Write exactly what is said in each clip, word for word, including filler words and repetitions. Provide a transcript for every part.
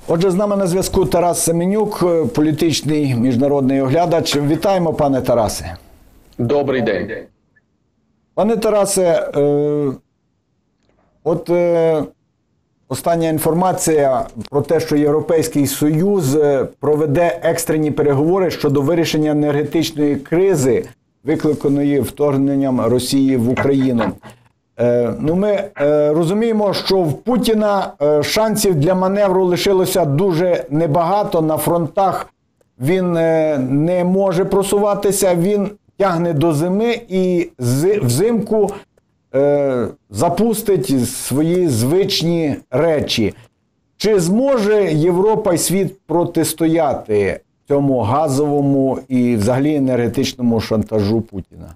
Отже, з нами на зв'язку Тарас Семенюк, політичний міжнародний оглядач. Вітаємо, пане Тарасе. Добрий день. Пане Тарасе, е, от е, остання інформація про те, що Європейський Союз проведе екстрені переговори щодо вирішення енергетичної кризи, викликаної вторгненням Росії в Україну. Е, ну, ми е, розуміємо, що в Путіна е, шансів для маневру лишилося дуже небагато. На фронтах він е, не може просуватися, він тягне до зими і з, взимку е, запустить свої звичні речі. Чи зможе Європа і світ протистояти цьому газовому і взагалі енергетичному шантажу Путіна?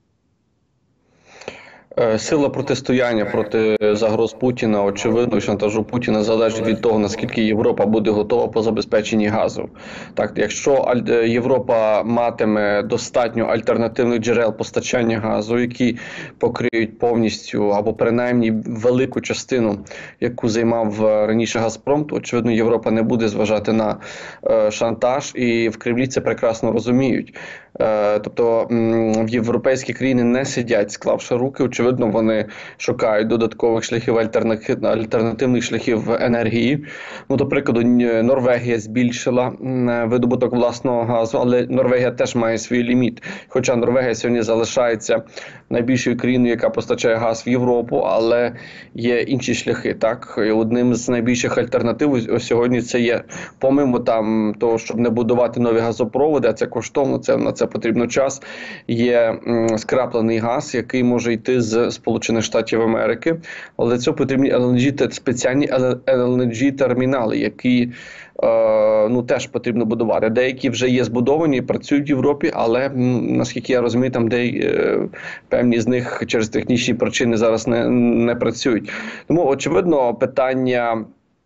Сила протистояння проти загроз Путіна, очевидно, і шантажу Путіна залежить від того, наскільки Європа буде готова по забезпеченні газу. Так, якщо Європа матиме достатньо альтернативних джерел постачання газу, які покриють повністю або принаймні велику частину, яку займав раніше Газпром, то, очевидно, Європа не буде зважати на шантаж, і в Кремлі це прекрасно розуміють. Тобто в європейські країни не сидять, склавши руки. Очевидно, вони шукають додаткових шляхів, альтернативних шляхів енергії. Ну, до прикладу, Норвегія збільшила видобуток власного газу, але Норвегія теж має свій ліміт. Хоча Норвегія сьогодні залишається найбільшою країною, яка постачає газ в Європу, але є інші шляхи. Так? І одним з найбільших альтернатив сьогодні це є, помимо там того, щоб не будувати нові газопроводи, а це коштовно, це на це потрібно час, є скраплений газ, який може йти з Сполучених Штатів Америки, але для цього потрібні ел ен джі, спеціальні ел ен джі-термінали, які е, ну, теж потрібно будувати. Деякі вже є збудовані і працюють в Європі, але, наскільки я розумію, там де е, певні з них через технічні причини зараз не, не працюють. Тому, очевидно, питання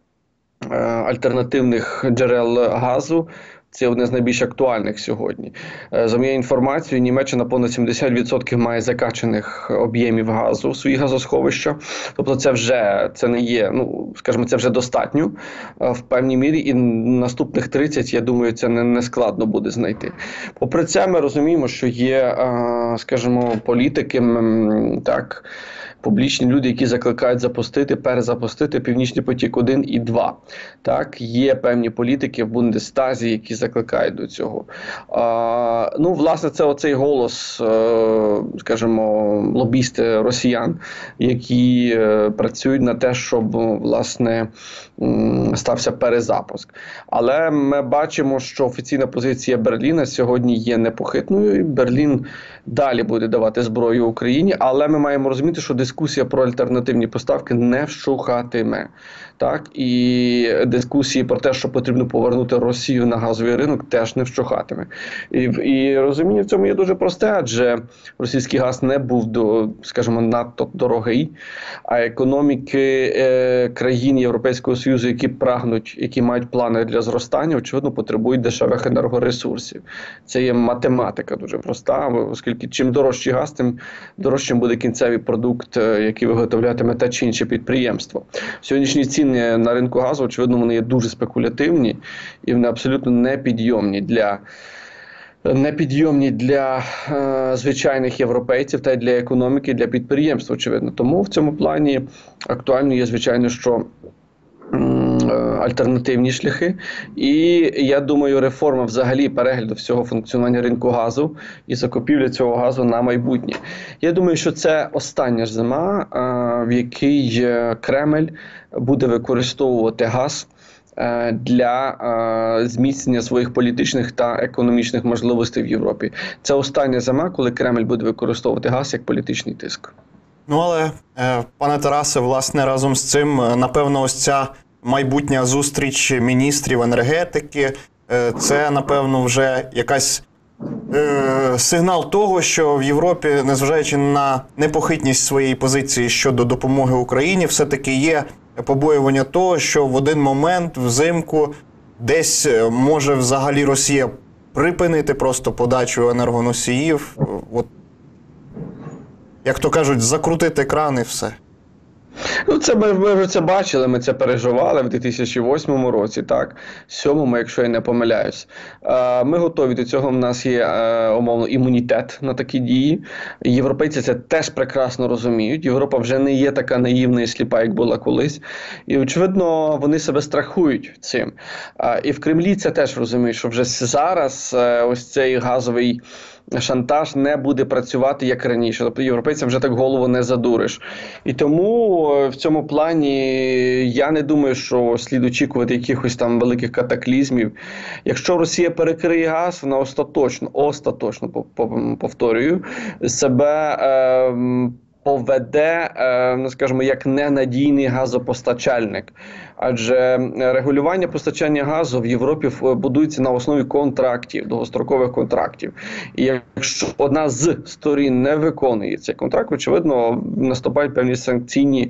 е, альтернативних джерел газу – це одне з найбільш актуальних сьогодні. За моєю інформацією, Німеччина понад сімдесят відсотків має закачаних об'ємів газу в свої газосховища. Тобто це вже, це не є, ну, скажімо, це вже достатньо в певній мірі. І наступних тридцять, я думаю, це не, не складно буде знайти. Попри це, ми розуміємо, що є, скажімо, політики, так, публічні люди, які закликають запустити, перезапустити Північний потік один і два. Так, є певні політики в Бундестазі, які закликають до цього. А, ну, власне, це оцей голос, е, скажімо, лобісти росіян, які е, працюють на те, щоб, власне, м, стався перезапуск. Але ми бачимо, що офіційна позиція Берліна сьогодні є непохитною. І Берлін далі буде давати зброю Україні, але ми маємо розуміти, що дискусія про альтернативні поставки не вщухатиме. Так? І дискусії про те, що потрібно повернути Росію на газовий ринок, теж не вщухатиме. І, і розуміння в цьому є дуже просте, адже російський газ не був, до, скажімо, надто дорогий, а економіки е, країн Європейського Союзу, які прагнуть, які мають плани для зростання, очевидно, потребують дешевих енергоресурсів. Це є математика дуже проста, оскільки чим дорожчий газ, тим дорожчим буде кінцевий продукт, який виготовлятиме те чи інше підприємство. Сьогоднішні ціни на ринку газу, очевидно, вони є дуже спекулятивні і вони абсолютно непідйомні для, непідйомні для е, звичайних європейців та й для економіки, для підприємств, очевидно. Тому в цьому плані актуально є, звичайно, що альтернативні шляхи. І я думаю, реформа взагалі перегляду всього функціонування ринку газу і закупівля цього газу на майбутнє. Я думаю, що це остання ж зима, в якій Кремль буде використовувати газ для зміцнення своїх політичних та економічних можливостей в Європі. Це остання зима, коли Кремль буде використовувати газ як політичний тиск. Ну, але, пане Тарасе, власне, разом з цим, напевно, ось ця майбутня зустріч міністрів енергетики, це, напевно, вже якась е, сигнал того, що в Європі, незважаючи на непохитність своєї позиції щодо допомоги Україні, все-таки є побоювання того, що в один момент взимку десь може взагалі Росія припинити просто подачу енергоносіїв, от, як то кажуть, закрутити кран і все. Ну, це ми, ми вже це бачили, ми це переживали в дві тисячі восьмому році, так, сьомому, якщо я не помиляюсь. Е, ми готові до цього, в нас є, е, умовно, імунітет на такі дії. Європейці це теж прекрасно розуміють. Європа вже не є така наївна і сліпа, як була колись. І, очевидно, вони себе страхують цим. Е, і в Кремлі це теж розуміють, що вже зараз е, ось цей газовий шантаж не буде працювати як раніше. Тобто європейцям вже так голову не задуриш. І тому в цьому плані я не думаю, що слід очікувати якихось там великих катаклізмів. Якщо Росія перекриє газ, вона остаточно, остаточно, повторюю, себе е, поведе, е, ну, скажімо, як ненадійний газопостачальник. Адже регулювання постачання газу в Європі будується на основі контрактів, довгострокових контрактів. І якщо одна з сторін не виконує цей контракт, очевидно, наступають певні санкційні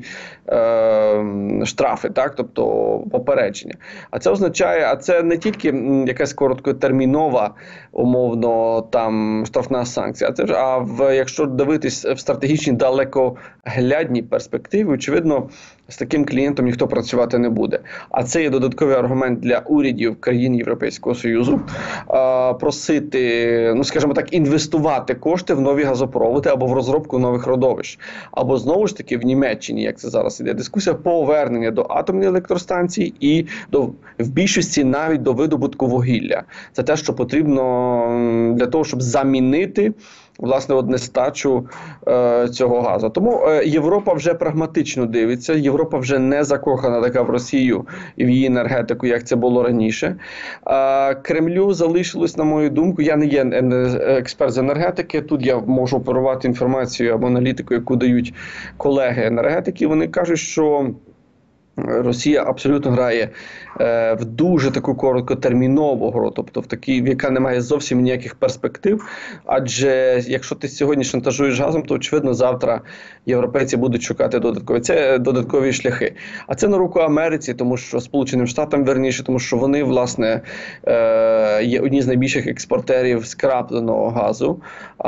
е, штрафи, так, тобто попередження. А це означає, а це не тільки якась короткотермінова, умовно, там, штрафна санкція, а це а в, якщо дивитись в стратегічні далекоглядні перспективи, очевидно, з таким клієнтом ніхто працювати не буде. А це є додатковий аргумент для урядів країн Європейського Союзу а, просити, ну скажімо так, інвестувати кошти в нові газопроводи або в розробку нових родовищ. Або знову ж таки в Німеччині, як це зараз іде дискусія, повернення до атомних електростанцій і до, в більшості навіть до видобутку вугілля. Це те, що потрібно для того, щоб замінити власне, от нестачу е, цього газу. Тому е, Європа вже прагматично дивиться, Європа вже не закохана така в Росію і в її енергетику, як це було раніше. Е, Кремлю залишилось, на мою думку, я не є експерт з енергетики, тут я можу оперувати інформацію або аналітику, яку дають колеги енергетики, вони кажуть, що Росія абсолютно грає е, в дуже таку короткотермінову гру, тобто в такій, в яка не має зовсім ніяких перспектив. Адже якщо ти сьогодні шантажуєш газом, то очевидно завтра європейці будуть шукати додаткові, це додаткові шляхи. А це на руку Америці, тому що Сполученим Штатам верніше, тому що вони, власне, е, є одні з найбільших експортерів скрапленого газу.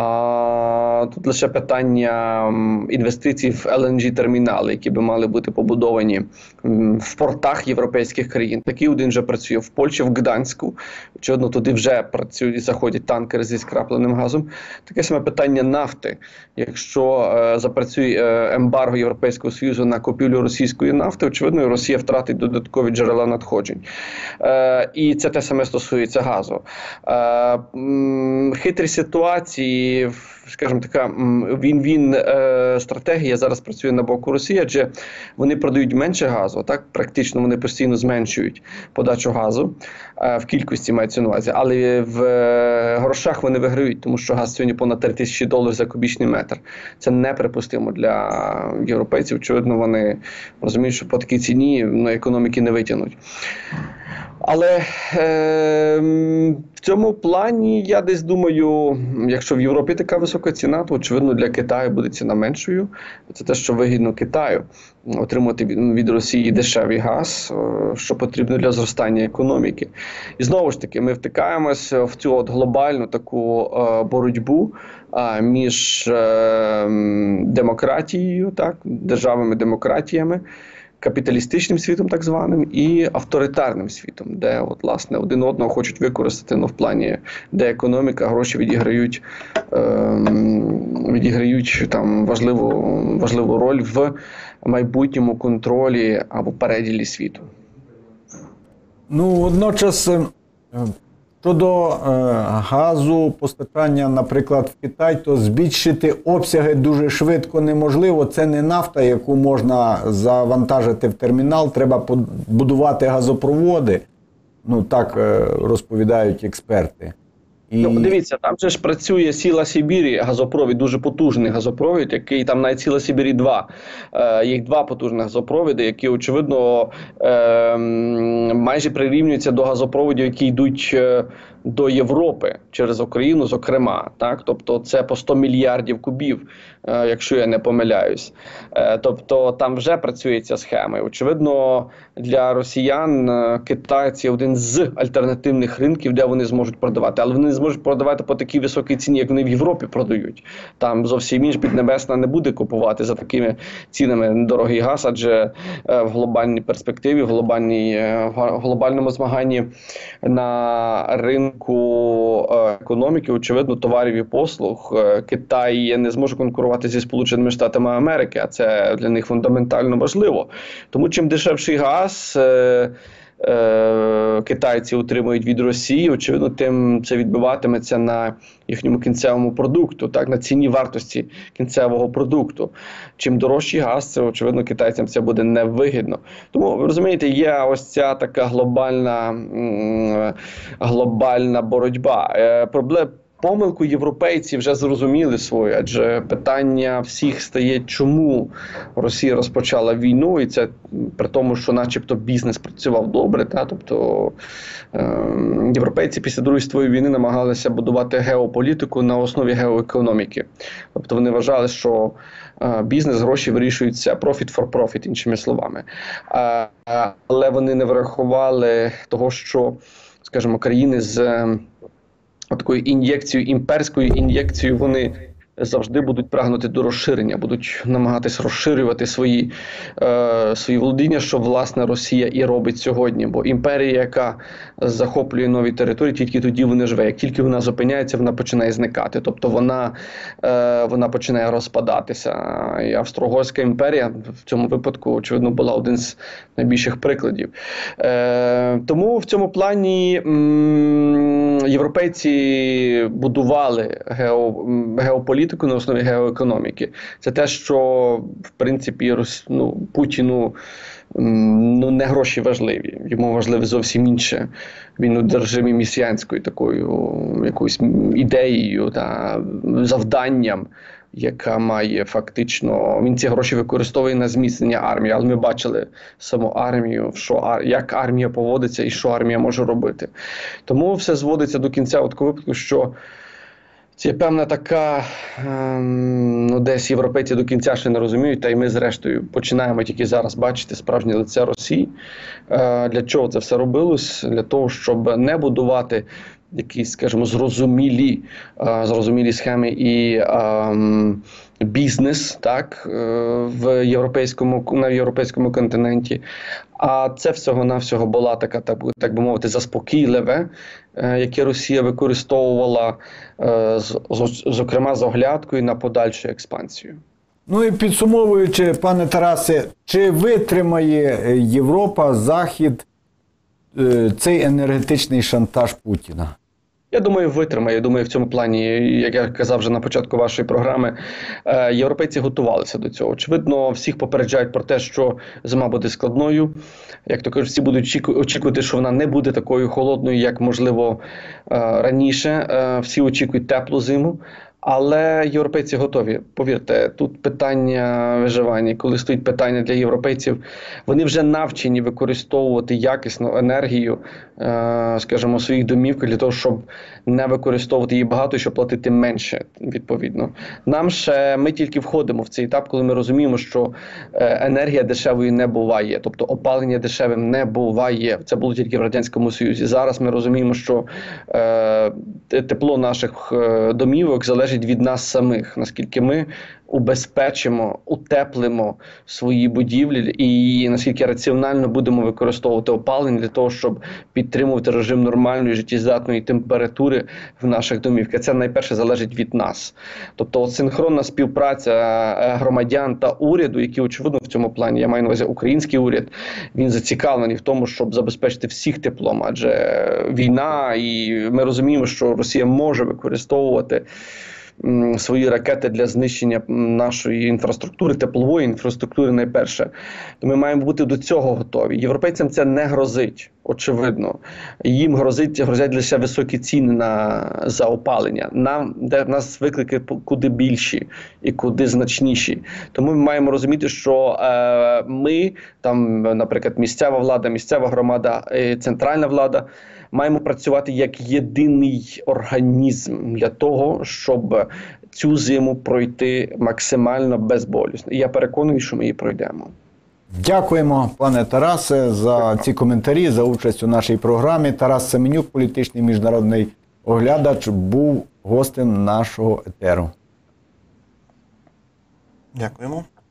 А тут лише питання інвестицій в ел ен джі-термінали, які би мали бути побудовані в портах європейських країн. Такий один вже працює в Польщі, в Гданську. Очевидно, туди вже працюють, заходять танкери зі скрапленим газом. Таке саме питання нафти. Якщо е, запрацює е, ембарго Європейського Союзу на купівлю російської нафти, очевидно, Росія втратить додаткові джерела надходжень. Е, і це те саме стосується газу. Е, м, хитрі ситуації, скажімо така, він-він е, стратегія зараз працює на боку Росії, адже вони продають менше газу, так, практично вони постійно зменшують подачу газу, е, в кількості мається на увазі, але в е, грошах вони виграють, тому що газ сьогодні понад три тисячі доларів за кубічний метр. Це неприпустимо для європейців, очевидно, вони розуміють, що по такій ціні ну, економіки не витягнуть. Але е, в цьому плані, я десь думаю, якщо в Європі така висока ціна, то, очевидно, для Китаю буде ціна меншою. Це те, що вигідно Китаю отримати від, від Росії дешевий газ, що потрібно для зростання економіки. І знову ж таки, ми втикаємося в цю от глобальну таку е, боротьбу е, між е, демократією, так, державами-демократіями, капіталістичним світом так званим і авторитарним світом, де от, власне, один одного хочуть використати, ну, в плані, де економіка, гроші відіграють, е, відіграють там важливу, важливу роль в майбутньому контролі або переділі світу. Ну, водночас, щодо е, газу, постачання, наприклад, в Китай, то збільшити обсяги дуже швидко неможливо. Це не нафта, яку можна завантажити в термінал, треба будувати газопроводи. Ну, так е, розповідають експерти. І... Ну, дивіться, там же ж працює Сіла Сибірі, газопровід, дуже потужний газопровід, який там навіть Сіла Сибірі два. Е, їх два потужних газопровіди, які, очевидно, е, майже прирівнюються до газопроводів, які йдуть е, до Європи через Україну, зокрема, так, тобто це по сто мільярдів кубів, е, якщо я не помиляюсь. Е, тобто там вже працює ця схема. І, очевидно, для росіян е, Китай – це один з альтернативних ринків, де вони зможуть продавати. Але вони не зможуть продавати по такій високій ціні, як вони в Європі продають. Там зовсім інш Піднебесна не буде купувати за такими цінами дорогий газ, адже е, в глобальній перспективі, в, глобальній, е, в глобальному змаганні на ринку е, економіки, очевидно, товарів і послуг, е, Китай не зможе конкурувати зі Сполученими Штатами Америки, а це для них фундаментально важливо. Тому чим дешевший газ е, е, китайці отримують від Росії, очевидно, тим це відбиватиметься на їхньому кінцевому продукту, так, на ціні вартості кінцевого продукту. Чим дорожчий газ, це, очевидно, китайцям це буде невигідно. Тому, ви розумієте, є ось ця така глобальна, м, глобальна боротьба. Е, проблема Помилку європейці вже зрозуміли свою, адже питання всіх стає, чому Росія розпочала війну, і це при тому, що начебто бізнес працював добре. Та? Тобто е- європейці після Другої світової війни намагалися будувати геополітику на основі геоекономіки. Тобто вони вважали, що е- бізнес, гроші вирішуються profit for profit, іншими словами. Е- але вони не врахували того, що, скажімо, країни з такою ін'єкцією, імперською ін'єкцією, вони завжди будуть прагнути до розширення, будуть намагатись розширювати свої, е, свої володіння, що, власне, Росія і робить сьогодні. Бо імперія, яка захоплює нові території, тільки тоді вона живе. Як тільки вона зупиняється, вона починає зникати. Тобто вона, е, вона починає розпадатися. І Австро-Угорська імперія в цьому випадку, очевидно, була один з найбільших прикладів. Е, тому в цьому плані м, європейці будували гео, геополітику на основі геоекономіки. Це те, що, в принципі, ну, Путіну ну, не гроші важливі. Йому важливе зовсім інше. Він одержимий місіянською такою якоюсь ідеєю та завданням, яка має фактично, він ці гроші використовує на зміцнення армії, але ми бачили саму армію, що, як армія поводиться і що армія може робити. Тому все зводиться до кінця от такого випадку, що це певна така, ем, ну, десь європейці до кінця ще не розуміють, та й ми зрештою починаємо тільки зараз бачити справжнє лице Росії. Е, для чого це все робилось? Для того, щоб не будувати якісь, скажімо, зрозумілі, е, зрозумілі схеми і е, бізнес, так, е, в європейському, на європейському континенті. А це всього-навсього була така, так, так би мовити, заспокійливе, е, яке Росія використовувала, е, з, з, зокрема, з оглядкою на подальшу експансію. Ну і підсумовуючи, пане Тарасе, чи витримає Європа, Захід е, цей енергетичний шантаж Путіна? Я думаю, витримає. Я думаю, в цьому плані, як я казав вже на початку вашої програми, європейці готувалися до цього. Очевидно, всіх попереджають про те, що зима буде складною. Як то кажуть, всі будуть очікувати, що вона не буде такою холодною, як, можливо, раніше. Всі очікують теплу зиму. Але європейці готові. Повірте, тут питання виживання. Коли стоїть питання для європейців, вони вже навчені використовувати якісну енергію, скажімо, у своїх домівках для того, щоб не використовувати її багато і щоб платити менше, відповідно. Нам ще, ми тільки входимо в цей етап, коли ми розуміємо, що енергія дешевою не буває. Тобто опалення дешевим не буває. Це було тільки в Радянському Союзі. Зараз ми розуміємо, що е, тепло наших домівок залежить від нас самих, наскільки ми убезпечимо, утеплимо свої будівлі і наскільки раціонально будемо використовувати опалення для того, щоб підтримувати режим нормальної життєздатної температури в наших домівках. Це найперше залежить від нас. Тобто от синхронна співпраця громадян та уряду, які, очевидно, в цьому плані, я маю на увазі український уряд, він зацікавлений в тому, щоб забезпечити всіх теплом, адже війна, і ми розуміємо, що Росія може використовувати свої ракети для знищення нашої інфраструктури, теплової інфраструктури найперше. То ми маємо бути до цього готові. Європейцям це не грозить. очевидно. Їм грозить, грозять лише високі ціни на, за опалення. Нам, де в нас виклики куди більші і куди значніші. Тому ми маємо розуміти, що е, ми, там, наприклад, місцева влада, місцева громада, е, центральна влада, маємо працювати як єдиний організм для того, щоб цю зиму пройти максимально безболісно. І я переконаний, що ми її пройдемо. Дякуємо, пане Тарасе, за ці коментарі, за участь у нашій програмі. Тарас Семенюк, політичний міжнародний оглядач, був гостем нашого етеру. Дякуємо.